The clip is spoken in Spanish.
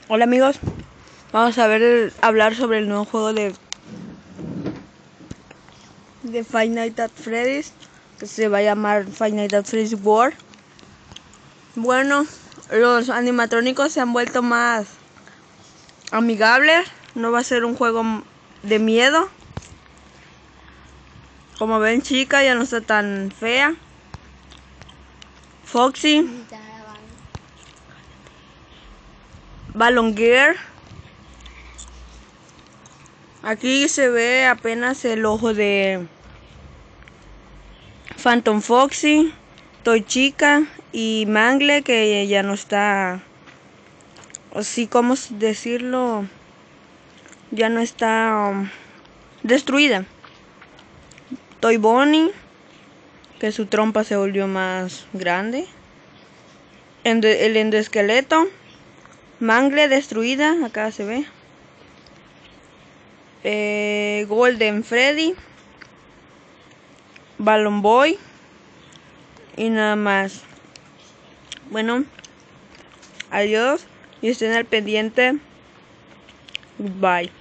Hola amigos, vamos a hablar sobre el nuevo juego de Five Nights at Freddy's, que se va a llamar Five Nights at Freddy's World. Bueno, los animatrónicos se han vuelto más amigables, no va a ser un juego de miedo. Como ven, chica ya no está tan fea. Foxy, Balloon Girl. Aquí se ve apenas el ojo de Phantom Foxy, Toy Chica y Mangle, que ya no está, así como decirlo, ya no está destruida. Toy Bonnie, que su trompa se volvió más grande. El endoesqueleto. Mangle destruida, acá se ve. Golden Freddy, Balloon Boy y nada más. Bueno, adiós y estén al pendiente. Bye.